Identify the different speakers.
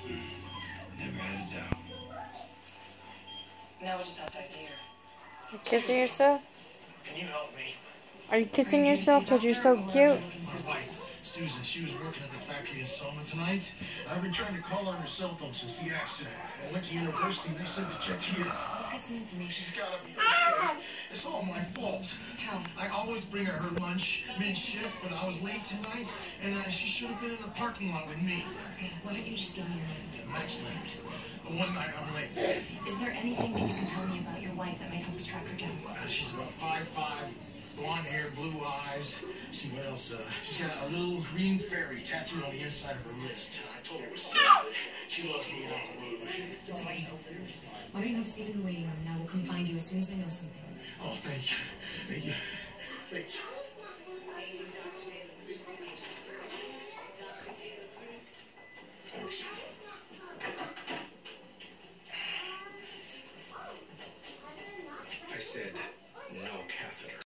Speaker 1: Never had a doubt.
Speaker 2: Now we just have to idea.
Speaker 3: You kissing yourself?
Speaker 1: Can you help me?
Speaker 3: Are you kissing yourself because you're so cute?
Speaker 1: My wife, Susan, she was working at the factory in Selma tonight. I've been trying to call on her cell phone since the accident. I went to university and they said to check here.
Speaker 2: Let's get some information.
Speaker 1: She's gotta be okay. It's all my fault.
Speaker 2: How?
Speaker 1: I always bring her lunch mid-shift, but I was late tonight, and she should have been in the parking lot with me.
Speaker 2: Okay, why don't you just give me your name?
Speaker 1: Yeah, Max Leonard. The one night I'm late.
Speaker 2: Is there anything that you can tell me about your wife that might help us track her down?
Speaker 1: She's about 5'5", blonde hair, blue eyes. See what else? She's got a little green fairy tattooed on the inside of her wrist. I told her it was sad. She loves me on Rouge.
Speaker 2: It's okay. Why don't you have a seat in the waiting room, and I will come find you as soon as I know something.
Speaker 1: Oh, thank you. Thank you. Thank you. Thanks. I said no cap.